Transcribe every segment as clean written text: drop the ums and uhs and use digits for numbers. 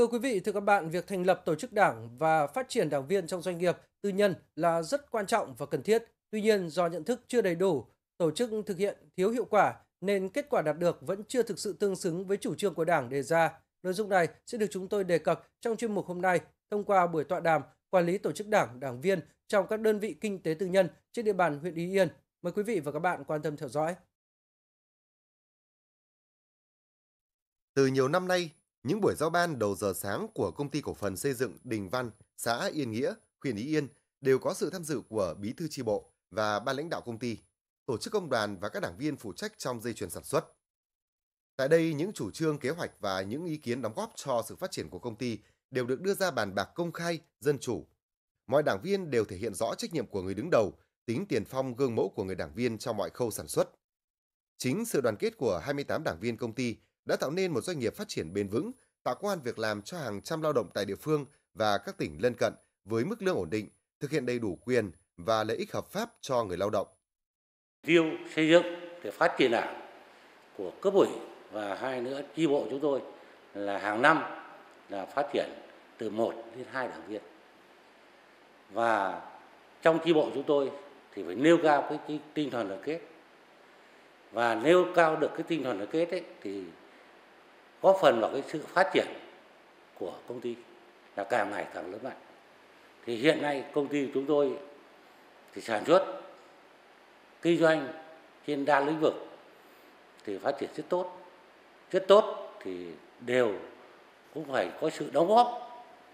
Thưa quý vị, thưa các bạn, việc thành lập tổ chức đảng và phát triển đảng viên trong doanh nghiệp tư nhân là rất quan trọng và cần thiết. Tuy nhiên, do nhận thức chưa đầy đủ, tổ chức thực hiện thiếu hiệu quả nên kết quả đạt được vẫn chưa thực sự tương xứng với chủ trương của Đảng đề ra. Nội dung này sẽ được chúng tôi đề cập trong chuyên mục hôm nay thông qua buổi tọa đàm quản lý tổ chức đảng, đảng viên trong các đơn vị kinh tế tư nhân trên địa bàn huyện Ý Yên. Mời quý vị và các bạn quan tâm theo dõi. Từ nhiều năm nay, những buổi giao ban đầu giờ sáng của công ty cổ phần xây dựng Đình Văn, xã Yên Nghĩa, huyện Ý Yên đều có sự tham dự của bí thư chi bộ và ban lãnh đạo công ty, tổ chức công đoàn và các đảng viên phụ trách trong dây chuyền sản xuất. Tại đây, những chủ trương, kế hoạch và những ý kiến đóng góp cho sự phát triển của công ty đều được đưa ra bàn bạc công khai, dân chủ. Mọi đảng viên đều thể hiện rõ trách nhiệm của người đứng đầu, tính tiền phong gương mẫu của người đảng viên trong mọi khâu sản xuất. Chính sự đoàn kết của 28 đảng viên công ty đã tạo nên một doanh nghiệp phát triển bền vững, tạo công ăn việc làm cho hàng trăm lao động tại địa phương và các tỉnh lân cận với mức lương ổn định, thực hiện đầy đủ quyền và lợi ích hợp pháp cho người lao động. Tiêu xây dựng để phát triển đảng của cấp ủy và hai nữa chi bộ chúng tôi là hàng năm là phát triển từ 1 đến 2 đảng viên. Và trong chi bộ chúng tôi thì phải nêu cao cái tinh thần đoàn kết, và nêu cao được cái tinh thần đoàn kết ấy, thì góp phần vào cái sự phát triển của công ty là càng ngày càng lớn mạnh. Thì hiện nay công ty của chúng tôi thì sản xuất kinh doanh trên đa lĩnh vực thì phát triển rất tốt thì đều cũng phải có sự đóng góp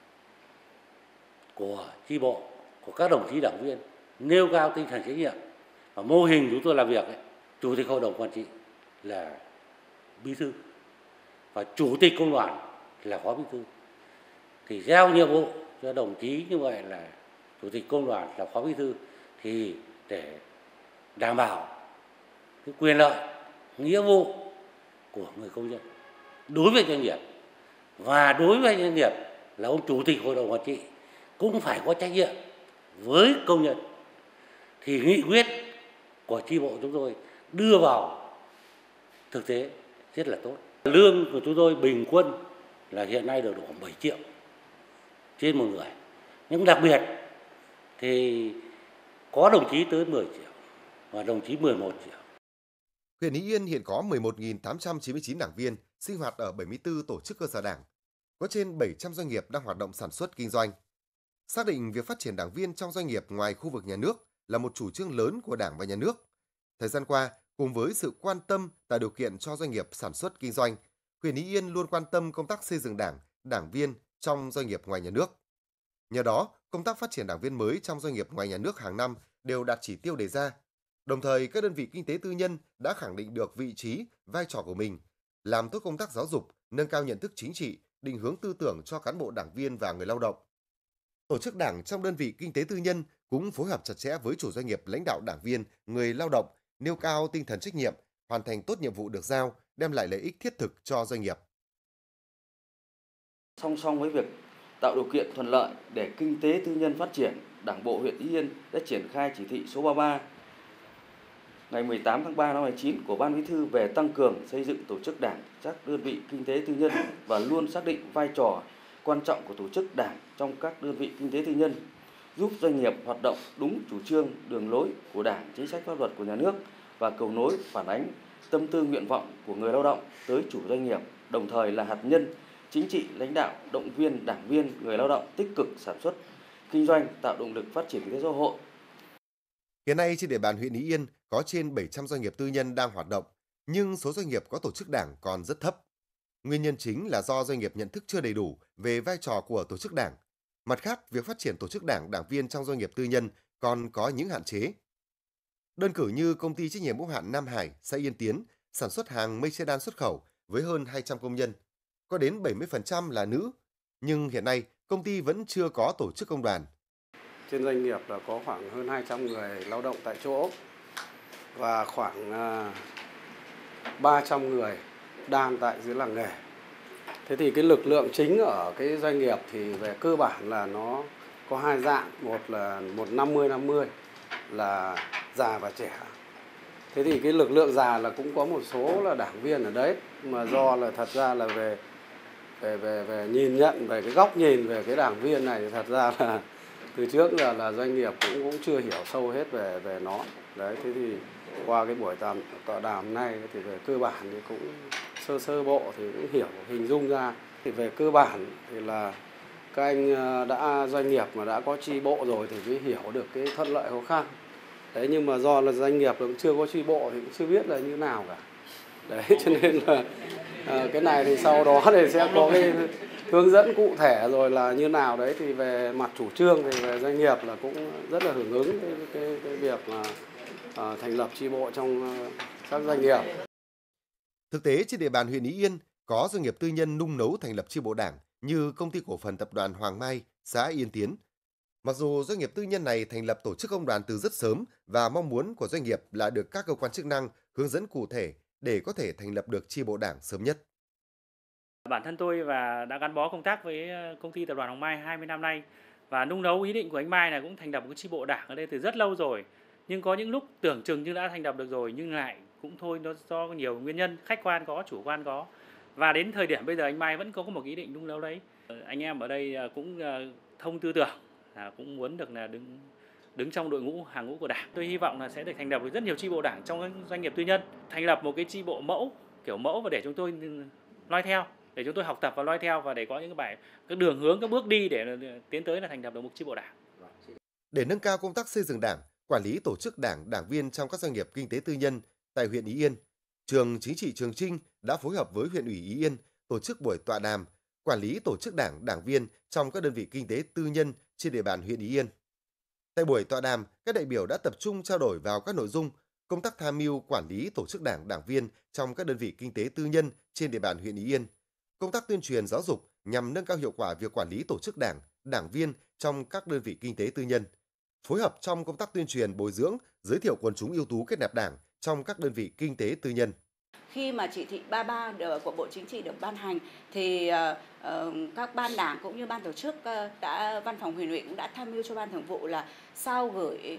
của chi bộ, của các đồng chí đảng viên, nêu cao tinh thần trách nhiệm. Và mô hình chúng tôi làm việc ấy, chủ tịch hội đồng quản trị là bí thư và chủ tịch công đoàn là phó bí thư, thì giao nhiệm vụ cho đồng chí như vậy là chủ tịch công đoàn là phó bí thư, thì để đảm bảo cái quyền lợi, nghĩa vụ của người công nhân đối với doanh nghiệp, và đối với doanh nghiệp là ông chủ tịch hội đồng quản trị cũng phải có trách nhiệm với công nhân. Thì nghị quyết của chi bộ chúng tôi đưa vào thực tế rất là tốt. Lương của chúng tôi bình quân là hiện nay được khoảng 7 triệu trên một người, nhưng đặc biệt thì có đồng chí tới 10 triệu và đồng chí 11 triệu. Huyện Ý Yên hiện có 11.899 đảng viên sinh hoạt ở 74 tổ chức cơ sở đảng, có trên 700 doanh nghiệp đang hoạt động sản xuất kinh doanh. Xác định việc phát triển đảng viên trong doanh nghiệp ngoài khu vực nhà nước là một chủ trương lớn của Đảng và Nhà nước. Thời gian qua, cùng với sự quan tâm tạo điều kiện cho doanh nghiệp sản xuất kinh doanh, huyện Ý Yên luôn quan tâm công tác xây dựng đảng, đảng viên trong doanh nghiệp ngoài nhà nước. Nhờ đó, công tác phát triển đảng viên mới trong doanh nghiệp ngoài nhà nước hàng năm đều đạt chỉ tiêu đề ra. Đồng thời, các đơn vị kinh tế tư nhân đã khẳng định được vị trí, vai trò của mình, làm tốt công tác giáo dục, nâng cao nhận thức chính trị, định hướng tư tưởng cho cán bộ đảng viên và người lao động. Tổ chức đảng trong đơn vị kinh tế tư nhân cũng phối hợp chặt chẽ với chủ doanh nghiệp, lãnh đạo đảng viên, người lao động, nêu cao tinh thần trách nhiệm, hoàn thành tốt nhiệm vụ được giao, đem lại lợi ích thiết thực cho doanh nghiệp. Song song với việc tạo điều kiện thuận lợi để kinh tế tư nhân phát triển, Đảng bộ huyện Ý Yên đã triển khai chỉ thị số 33 ngày 18 tháng 3 năm 2019 của Ban Bí thư về tăng cường xây dựng tổ chức đảng các đơn vị kinh tế tư nhân và luôn xác định vai trò quan trọng của tổ chức đảng trong các đơn vị kinh tế tư nhân, giúp doanh nghiệp hoạt động đúng chủ trương, đường lối của Đảng, chính sách pháp luật của nhà nước và cầu nối phản ánh tâm tư nguyện vọng của người lao động tới chủ doanh nghiệp, đồng thời là hạt nhân chính trị, lãnh đạo, động viên đảng viên, người lao động tích cực sản xuất, kinh doanh, tạo động lực phát triển kinh tế xã hội. Hiện nay trên địa bàn huyện Ý Yên có trên 700 doanh nghiệp tư nhân đang hoạt động, nhưng số doanh nghiệp có tổ chức đảng còn rất thấp. Nguyên nhân chính là do doanh nghiệp nhận thức chưa đầy đủ về vai trò của tổ chức đảng. Mặt khác, việc phát triển tổ chức đảng, đảng viên trong doanh nghiệp tư nhân còn có những hạn chế. Đơn cử như công ty trách nhiệm hữu hạn Nam Hải, xã Yên Tiến, sản xuất hàng mây che đan xuất khẩu với hơn 200 công nhân, có đến 70% là nữ, nhưng hiện nay công ty vẫn chưa có tổ chức công đoàn. Trên doanh nghiệp là có khoảng hơn 200 người lao động tại chỗ và khoảng 300 người đang tại dưới làng nghề. Thế thì cái lực lượng chính ở cái doanh nghiệp thì về cơ bản là nó có hai dạng, một là 50-50 là già và trẻ. Thế thì cái lực lượng già là cũng có một số là đảng viên ở đấy, mà do là thật ra là về về nhìn nhận về cái góc nhìn về cái đảng viên này thì thật ra là từ trước là doanh nghiệp cũng chưa hiểu sâu hết về nó. Đấy, thế thì qua cái buổi tọa đàm này thì về cơ bản thì cũng sơ bộ thì cũng hiểu hình dung ra. Thì về cơ bản thì là các anh doanh nghiệp mà đã có chi bộ rồi thì mới hiểu được cái thuận lợi khó khăn. Đấy, nhưng mà do là doanh nghiệp cũng chưa có chi bộ thì cũng chưa biết là như nào cả. Đấy, cho nên là cái này thì sau đó thì sẽ có cái hướng dẫn cụ thể rồi là như nào đấy. Thì về mặt chủ trương thì về doanh nghiệp là cũng rất là hưởng ứng cái việc mà thành lập chi bộ trong các doanh nghiệp. Thực tế trên địa bàn huyện Ý Yên có doanh nghiệp tư nhân nung nấu thành lập chi bộ đảng như Công ty cổ phần Tập đoàn Hoàng Mai, xã Yên Tiến. Mặc dù doanh nghiệp tư nhân này thành lập tổ chức công đoàn từ rất sớm và mong muốn của doanh nghiệp là được các cơ quan chức năng hướng dẫn cụ thể để có thể thành lập được chi bộ đảng sớm nhất. Bản thân tôi và đã gắn bó công tác với công ty Tập đoàn Hoàng Mai 20 năm nay và nung nấu ý định của anh Mai là cũng thành lập một cái chi bộ đảng ở đây từ rất lâu rồi. Nhưng có những lúc tưởng chừng như đã thành lập được rồi nhưng lại cũng thôi, nó do nhiều nguyên nhân, khách quan có, chủ quan có. Và đến thời điểm bây giờ anh Mai vẫn có một ý định nung nấu đấy. Anh em ở đây cũng thông tư tưởng, cũng muốn được là đứng trong đội ngũ hàng ngũ của Đảng. Tôi hy vọng là sẽ được thành lập được rất nhiều chi bộ đảng trong các doanh nghiệp tư nhân, thành lập một cái chi bộ mẫu, kiểu mẫu và để chúng tôi noi theo, để chúng tôi học tập và noi theo và để có những cái đường hướng, các bước đi để tiến tới là thành lập được một chi bộ đảng. Để nâng cao công tác xây dựng Đảng, quản lý tổ chức đảng, đảng viên trong các doanh nghiệp kinh tế tư nhân tại huyện Ý Yên, Trường Chính trị Trường Chinh đã phối hợp với huyện ủy Ý Yên tổ chức buổi tọa đàm quản lý tổ chức đảng, đảng viên trong các đơn vị kinh tế tư nhân trên địa bàn huyện Ý Yên. Tại buổi tọa đàm, các đại biểu đã tập trung trao đổi vào các nội dung công tác tham mưu quản lý tổ chức đảng, đảng viên trong các đơn vị kinh tế tư nhân trên địa bàn huyện Ý Yên, công tác tuyên truyền giáo dục nhằm nâng cao hiệu quả việc quản lý tổ chức đảng, đảng viên trong các đơn vị kinh tế tư nhân, phối hợp trong công tác tuyên truyền bồi dưỡng, giới thiệu quần chúng ưu tú kết nạp đảng trong các đơn vị kinh tế tư nhân. Khi mà chỉ thị 33 của Bộ Chính trị được ban hành thì các ban đảng cũng như ban tổ chức văn phòng huyện ủy cũng đã tham mưu cho ban thường vụ là sao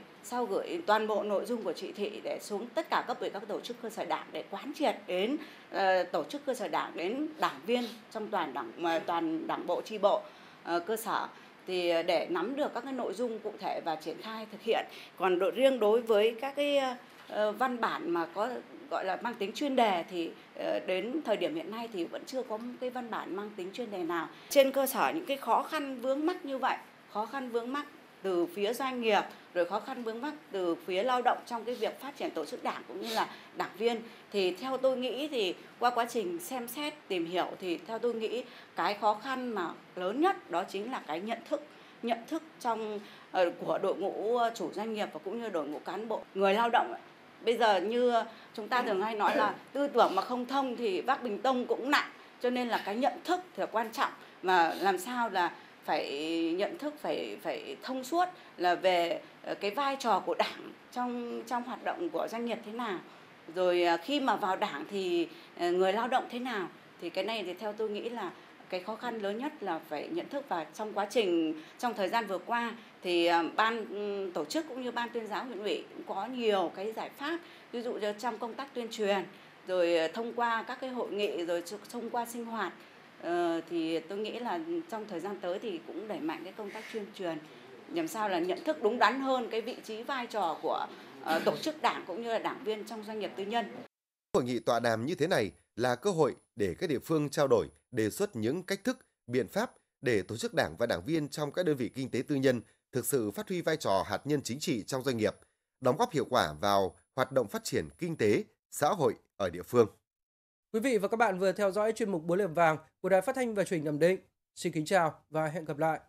gửi toàn bộ nội dung của chỉ thị để xuống tất cả cấp ủy các tổ chức cơ sở đảng để quán triệt đến tổ chức cơ sở đảng, đến đảng viên trong toàn đảng bộ chi bộ cơ sở, thì để nắm được các cái nội dung cụ thể và triển khai thực hiện. Còn riêng đối với các cái văn bản mà có gọi là mang tính chuyên đề thì đến thời điểm hiện nay thì vẫn chưa có một cái văn bản mang tính chuyên đề nào. Trên cơ sở những cái khó khăn vướng mắc như vậy, khó khăn vướng mắc từ phía doanh nghiệp, rồi khó khăn vướng mắc từ phía lao động trong cái việc phát triển tổ chức đảng cũng như là đảng viên, thì theo tôi nghĩ thì qua quá trình xem xét tìm hiểu thì theo tôi nghĩ cái khó khăn mà lớn nhất đó chính là cái nhận thức của đội ngũ chủ doanh nghiệp và cũng như đội ngũ cán bộ, người lao động. Bây giờ như chúng ta thường hay nói là tư tưởng mà không thông thì vác bình tông cũng nặng, cho nên là cái nhận thức thì là quan trọng, mà làm sao là phải nhận thức phải thông suốt là về cái vai trò của đảng trong hoạt động của doanh nghiệp thế nào, rồi khi mà vào đảng thì người lao động thế nào. Thì cái này thì theo tôi nghĩ là cái khó khăn lớn nhất là phải nhận thức, và trong thời gian vừa qua thì ban tổ chức cũng như ban tuyên giáo huyện ủy cũng có nhiều cái giải pháp, ví dụ như trong công tác tuyên truyền, rồi thông qua các cái hội nghị, rồi thông qua sinh hoạt, thì tôi nghĩ là trong thời gian tới thì cũng đẩy mạnh cái công tác tuyên truyền làm sao là nhận thức đúng đắn hơn cái vị trí vai trò của tổ chức đảng cũng như là đảng viên trong doanh nghiệp tư nhân. Hội nghị tọa đàm như thế này là cơ hội để các địa phương trao đổi, đề xuất những cách thức, biện pháp để tổ chức đảng và đảng viên trong các đơn vị kinh tế tư nhân thực sự phát huy vai trò hạt nhân chính trị trong doanh nghiệp, đóng góp hiệu quả vào hoạt động phát triển kinh tế, xã hội ở địa phương. Quý vị và các bạn vừa theo dõi chuyên mục Búa liềm vàng của Đài Phát thanh và Truyền hình Nam Định. Xin kính chào và hẹn gặp lại.